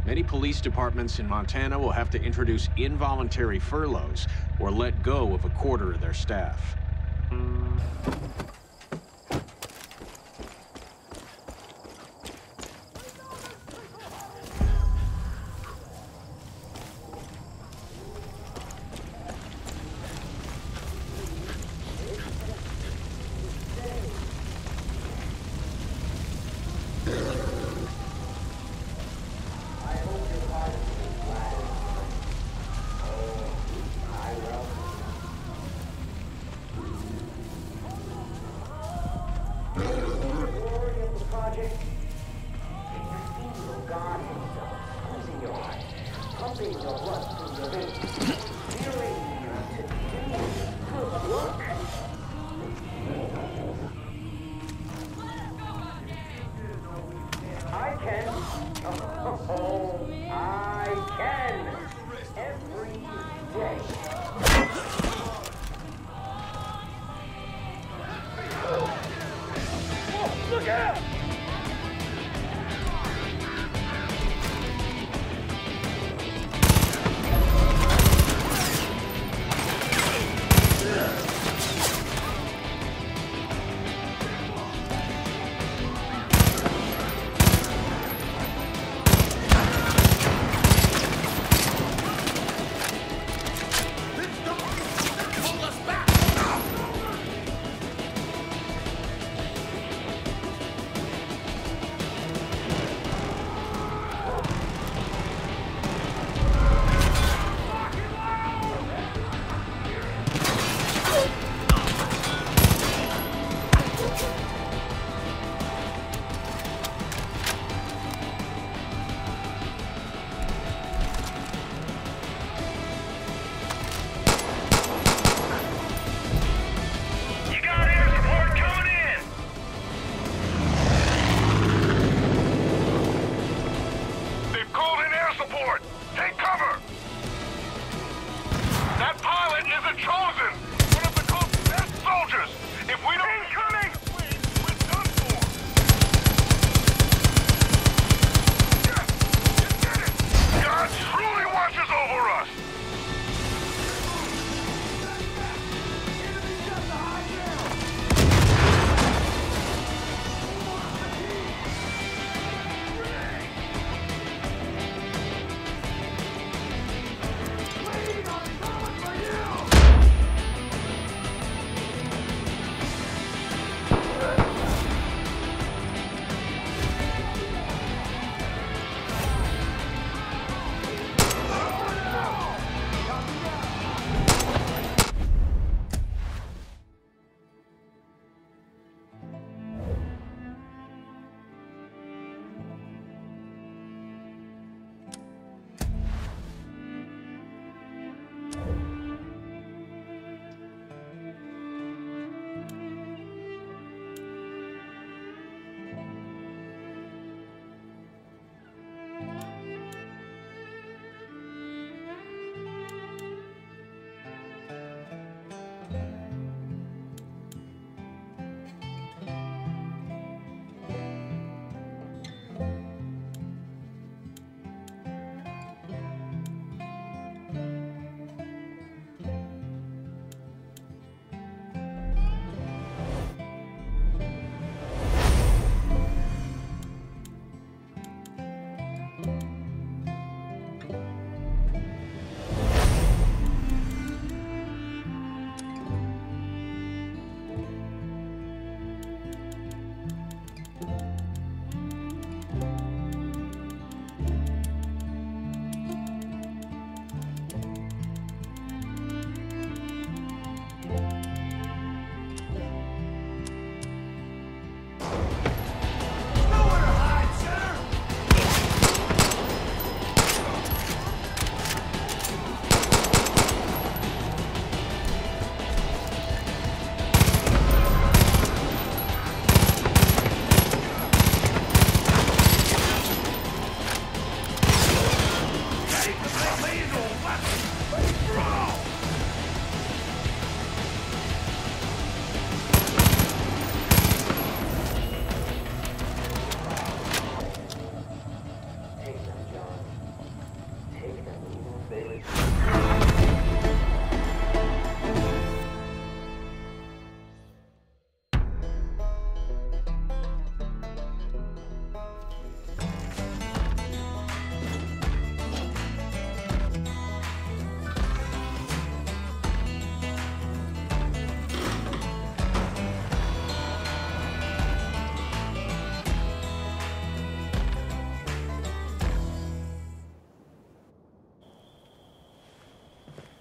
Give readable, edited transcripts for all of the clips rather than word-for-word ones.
Many police departments in Montana will have to introduce involuntary furloughs or let go of a quarter of their staff.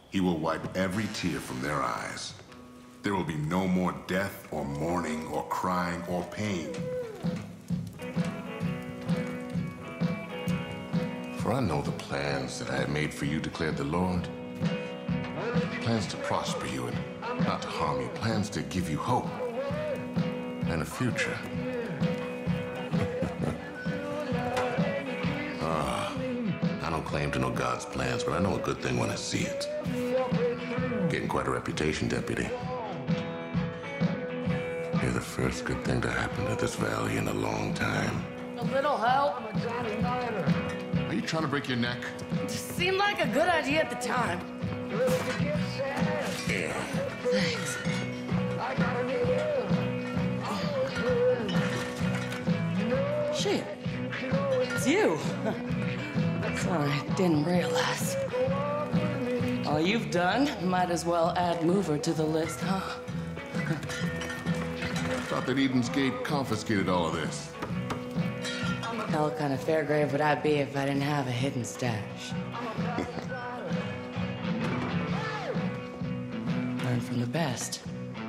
He will wipe every tear from their eyes. There will be no more death or mourning or crying or pain. For I know the plans that I have made for you, declared the Lord. Plans to prosper you and not to harm you. Plans to give you hope and a future. I don't claim to know God's plans, but I know a good thing when I see it. Getting quite a reputation, Deputy. You're the first good thing to happen to this valley in a long time. A little help? Are you trying to break your neck? It just seemed like a good idea at the time. Yeah. Thanks. Shit. It's you. Sorry, didn't realize. All you've done, might as well add Mover to the list, huh? Thought that Eden's Gate confiscated all of this. Hell kind of Fairgrave would I be if I didn't have a hidden stash? Learn from the best.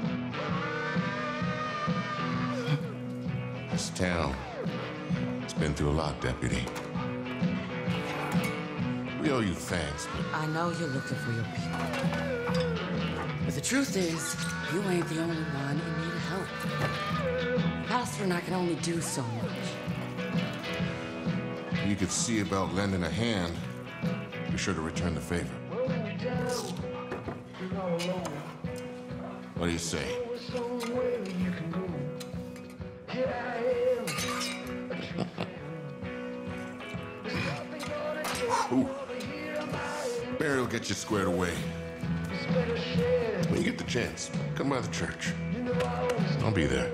This town, it's been through a lot, Deputy. We owe you thanks, but I know you're looking for your people. But the truth is, you ain't the only one in need of help. Pastor and I can only do so much. you could see about lending a hand. Be sure to return the favor. What do you say? Ooh. Barry will get you squared away. When you get the chance, come by the church. I'll be there.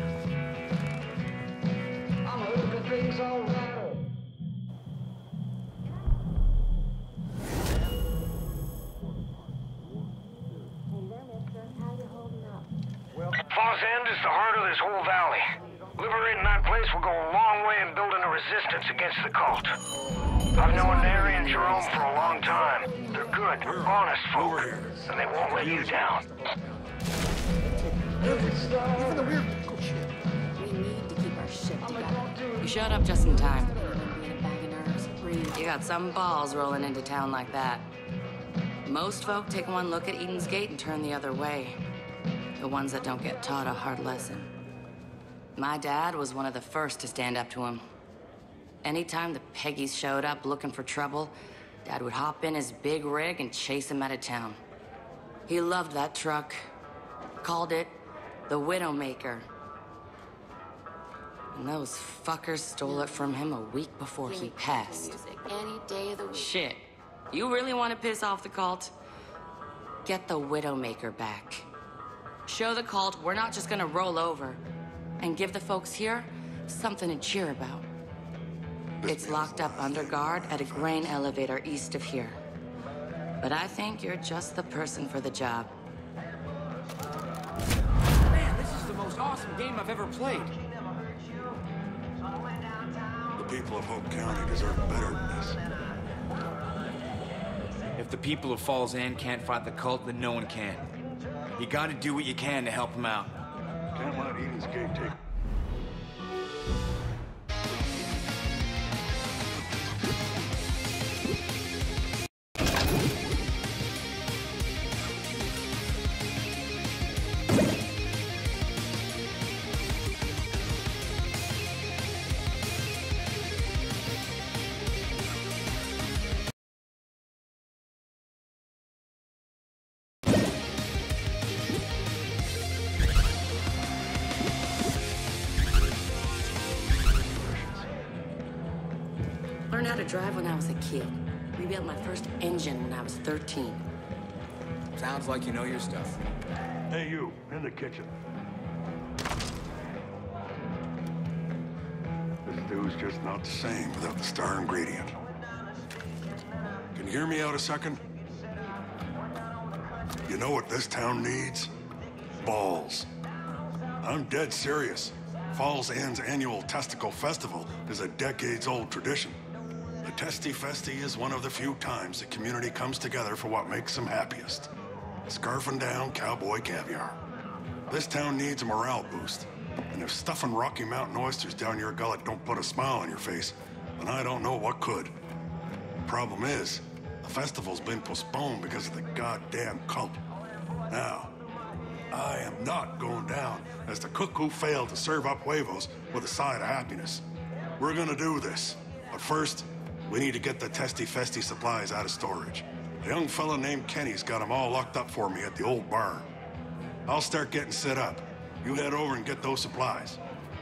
Falls End is the heart of this whole valley. Liberating that place will go a long way in building a resistance against the cult. I've known Neri and Jerome for a long time. They're good, honest folk, and they won't let you down. Even the weird shit. We need to keep our shit together. You showed up just in time. Being a bag of nerves, breathe. You got some balls rolling into town like that. Most folk take one look at Eden's Gate and turn the other way. The ones that don't get taught a hard lesson. My dad was one of the first to stand up to him. Anytime the Peggies showed up looking for trouble, Dad would hop in his big rig and chase him out of town. He loved that truck. Called it the Widowmaker. And those fuckers stole it from him a week before he passed. Music any day of the week. Shit. You really want to piss off the cult? Get the Widowmaker back. Show the cult we're not just gonna roll over. And give the folks here something to cheer about. It's locked up under guard at a grain elevator east of here. But I think you're just the person for the job. Man, this is the most awesome game I've ever played. The people of Hope County deserve better than this. If the people of Falls End can't fight the cult, then no one can. You gotta do what you can to help them out. Can't let Eden's Gate take... Learned how to drive when I was a kid. Rebuilt my first engine when I was 13. Sounds like you know your stuff. Hey, you, in the kitchen. This stew's just not the same without the star ingredient. Can you hear me out a second? You know what this town needs? Balls. I'm dead serious. Falls End's annual Testicle Festival is a decades-old tradition. The Testy Festy is one of the few times the community comes together for what makes them happiest. Scarfing down cowboy caviar. This town needs a morale boost. And if stuffing Rocky Mountain oysters down your gullet don't put a smile on your face, then I don't know what could. Problem is, the festival's been postponed because of the goddamn cult. Now, I am not going down as the cook who failed to serve up huevos with a side of happiness. We're gonna do this, but first, we need to get the Testy Festy supplies out of storage. A young fella named Kenny's got them all locked up for me at the old barn. I'll start getting set up. You head over and get those supplies.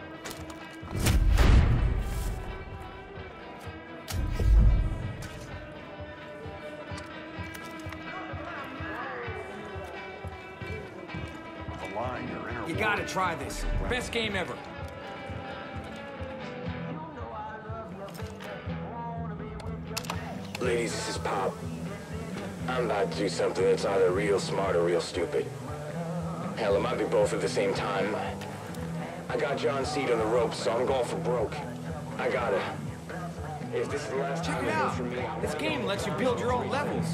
You gotta try this. Best game ever. Ladies, this is Pop. I'm about to do something that's either real smart or real stupid. Hell, it might be both at the same time. I got John Seed on the ropes, so I'm going for broke. I gotta. If this is the last Check time it I hear out. from me, This game lets you build your own levels.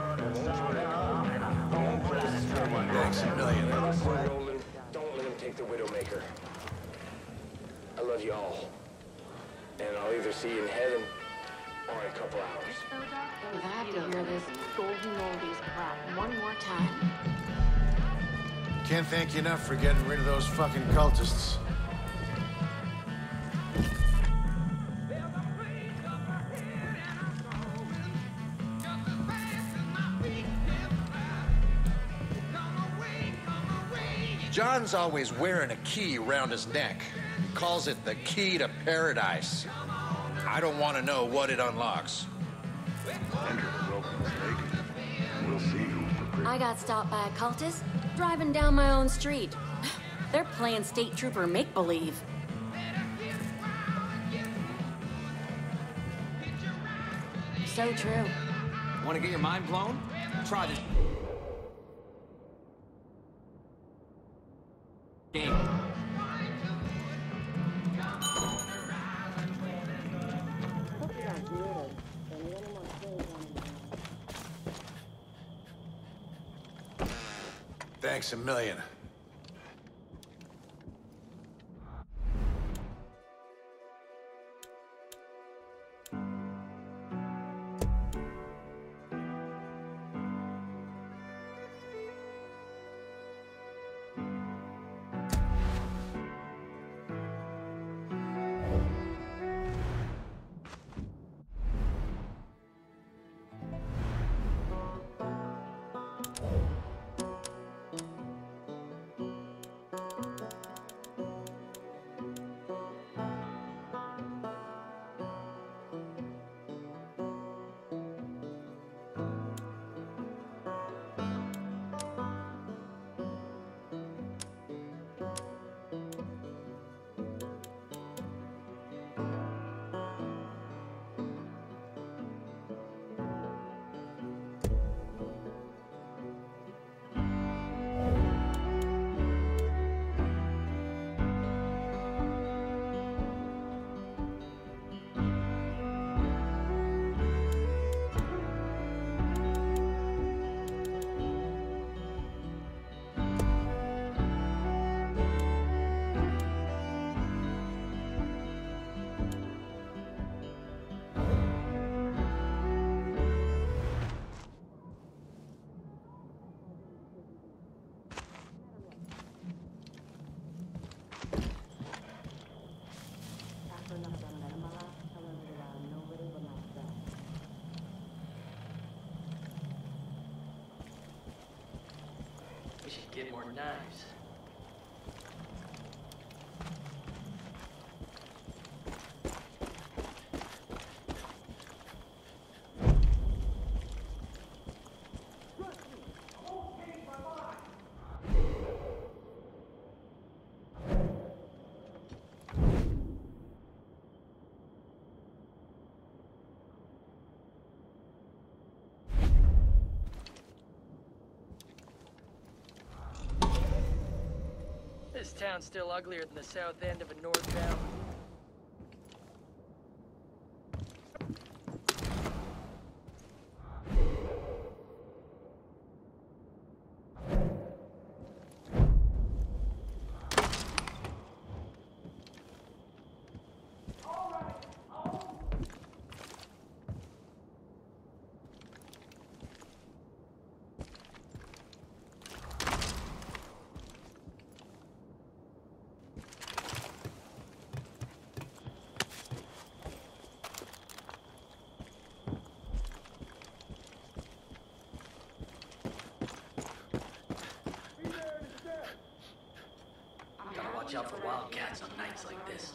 Thanks a million. Roland, don't let him take the Widowmaker. I love you all. And I'll either see you in heaven or in a couple hours. If I have to hear this golden oldies crap one more time. Can't thank you enough for getting rid of those fucking cultists. John's always wearing a key around his neck. He calls it the key to paradise. I don't want to know what it unlocks. Enter the rope mistaken. We'll see who for I got stopped by a cultist driving down my own street. They're playing state trooper make-believe. So true. Want to get your mind blown? Try this game. Thanks a million. We should get more knives. This town's still uglier than the south end of a north town. watch out for wildcats on nights like this.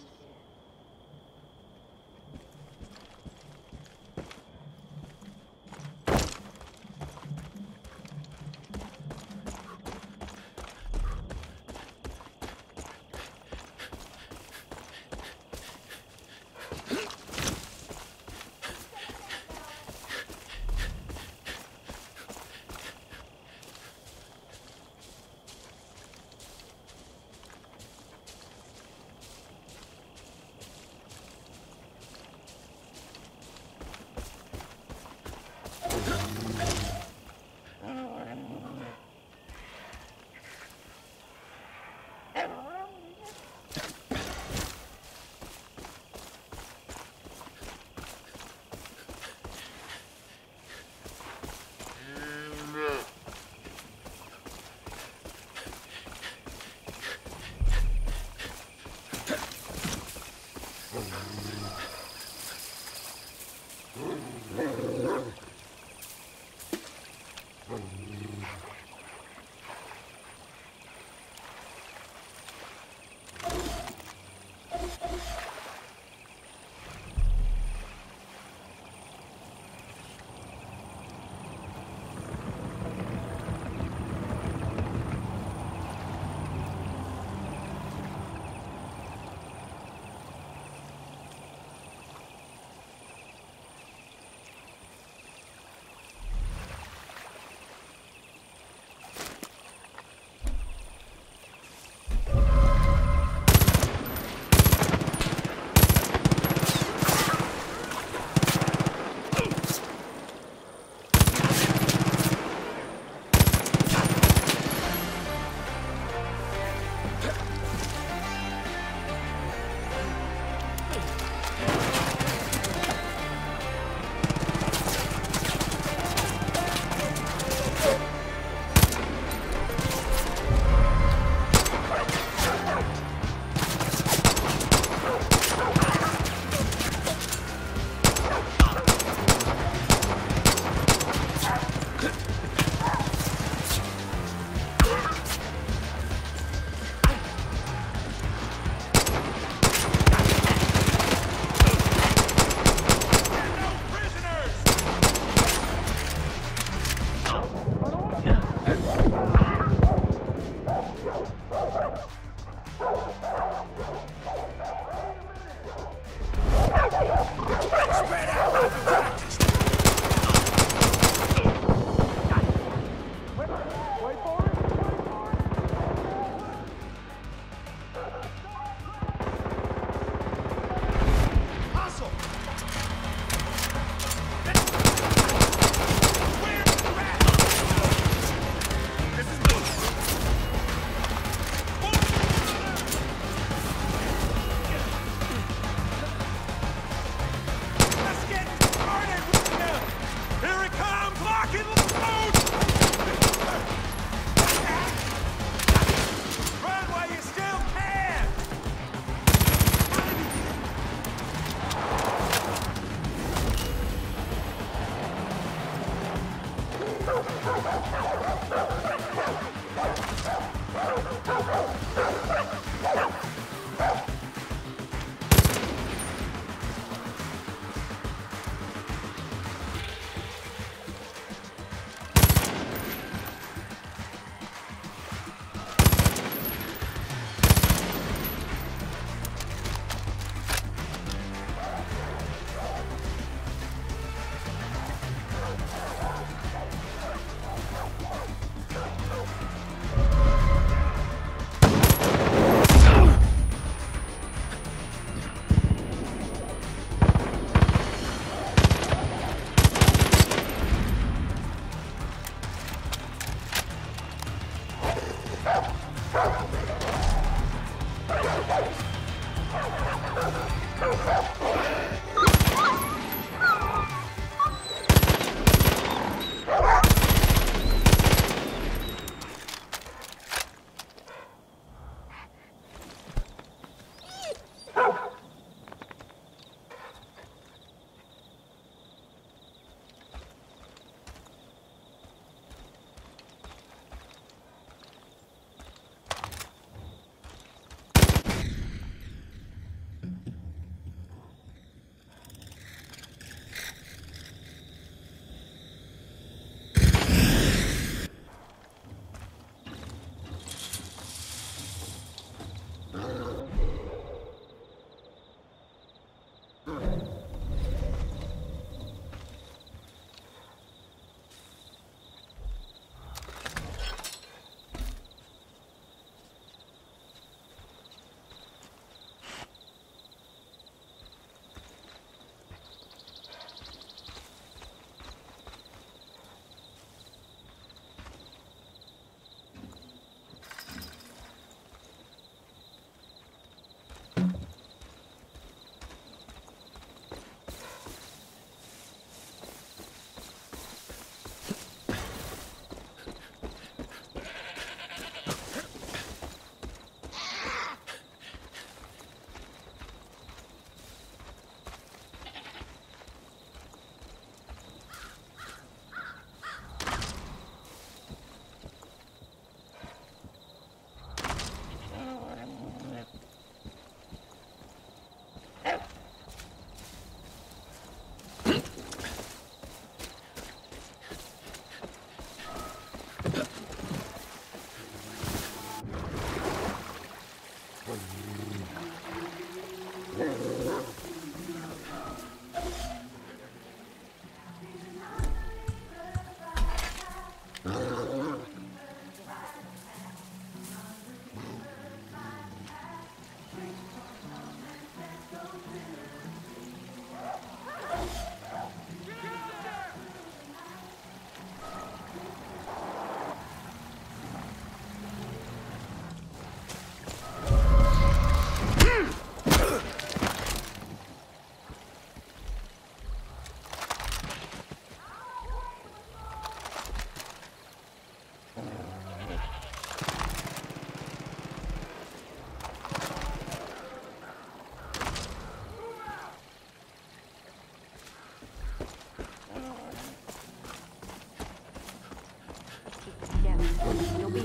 You'll be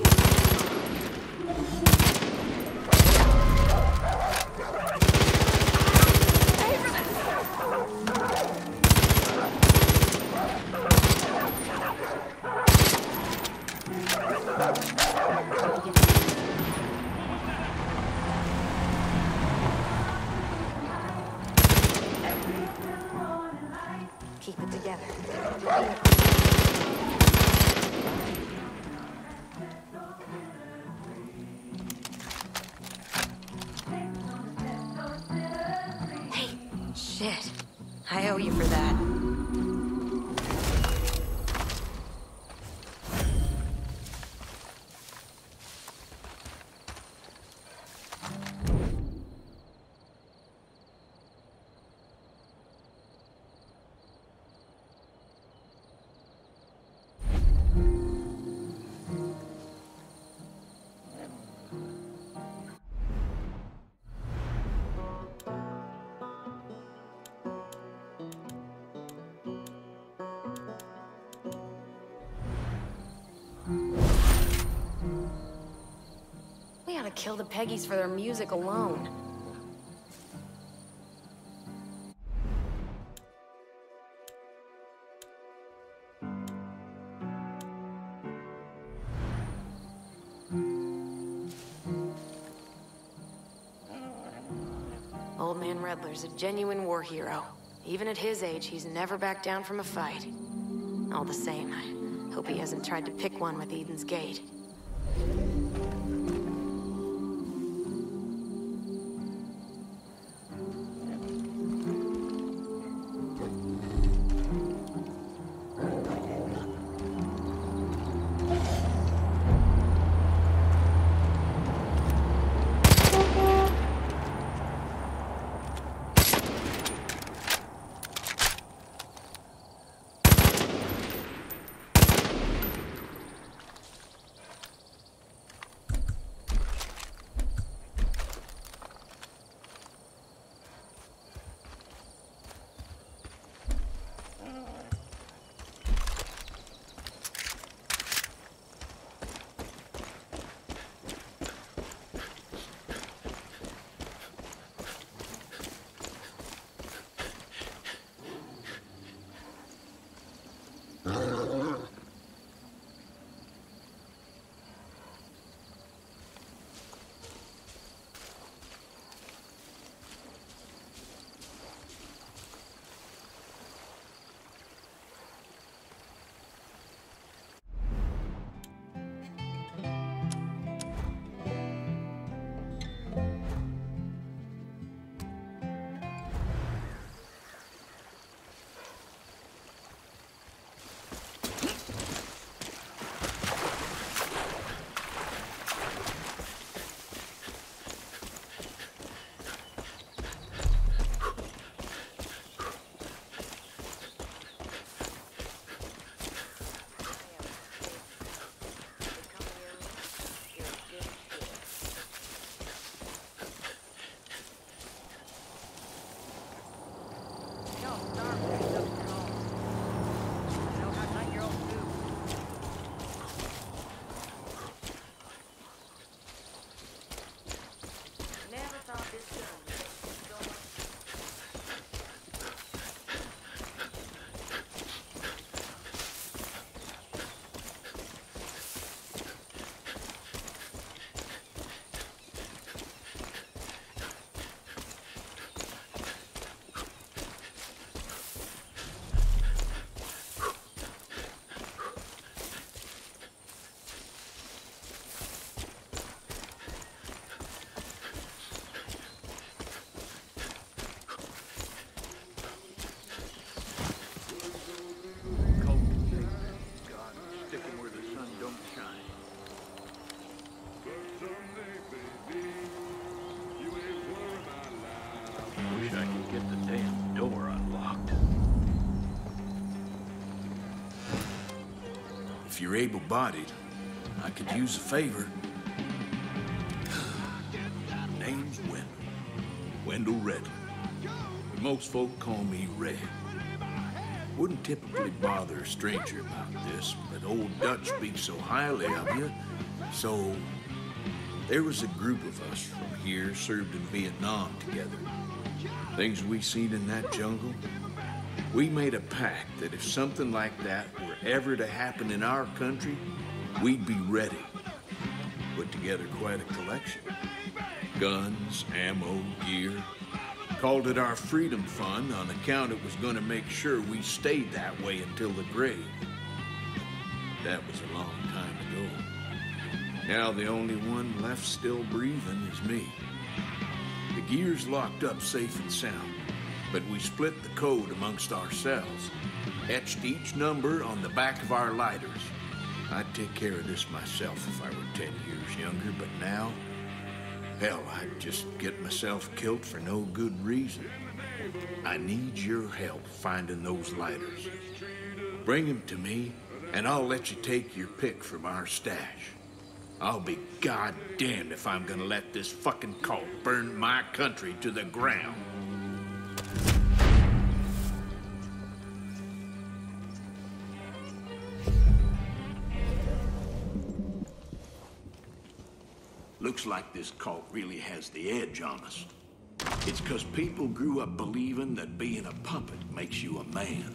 keep it together. Shit. I owe you for that. We ought to kill the Peggies for their music alone. Old Man Redler's a genuine war hero. Even at his age, he's never backed down from a fight. All the same, I hope he hasn't tried to pick one with Eden's Gate. If you're able-bodied, I could use a favor. Name's Wendell Redler. But most folk call me Red. Wouldn't typically bother a stranger about this, but old Dutch speaks so highly of you, so... There was a group of us from here served in Vietnam together. Things we seen in that jungle, we made a pact that if something like that were ever to happen in our country, we'd be ready. Put together quite a collection. Guns, ammo, gear. Called it our Freedom Fund on account it was gonna make sure we stayed that way until the grave. That was a long time ago. Now the only one left still breathing is me. The gear's locked up safe and sound, but we split the code amongst ourselves, etched each number on the back of our lighters. I'd take care of this myself if I were 10 years younger, but now, hell, I'd just get myself killed for no good reason. I need your help finding those lighters. Bring them to me, and I'll let you take your pick from our stash. I'll be goddamned if I'm gonna let this fucking cult burn my country to the ground. Looks like this cult really has the edge on us. It's 'cause people grew up believing that being a puppet makes you a man.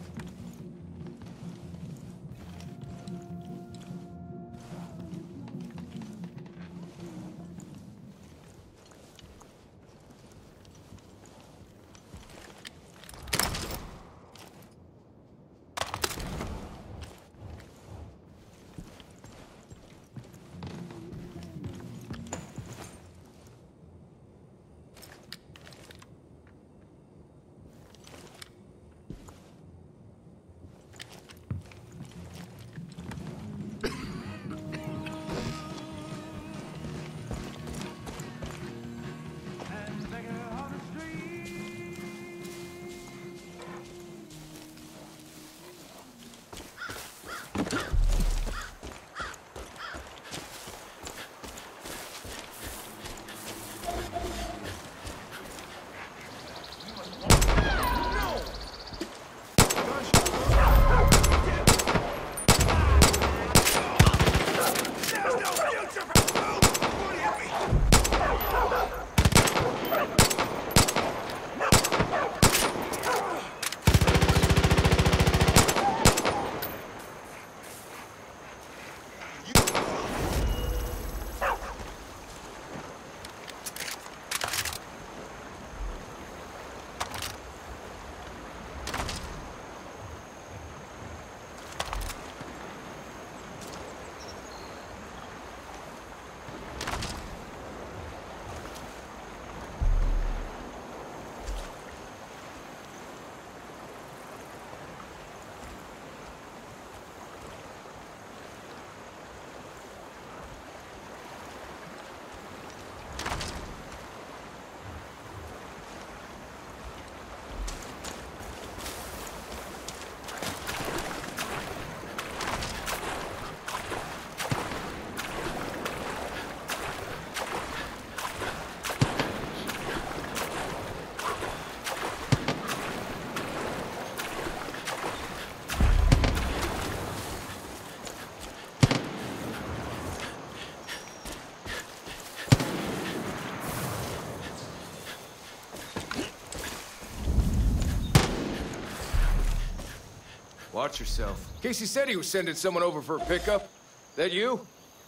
Watch yourself. Casey said he was sending someone over for a pickup. That you?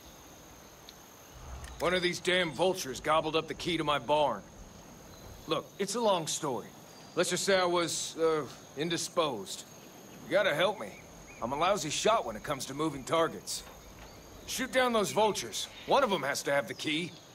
One of these damn vultures gobbled up the key to my barn. Look, it's a long story. Let's just say I was, indisposed. You gotta help me. I'm a lousy shot when it comes to moving targets. Shoot down those vultures. One of them has to have the key.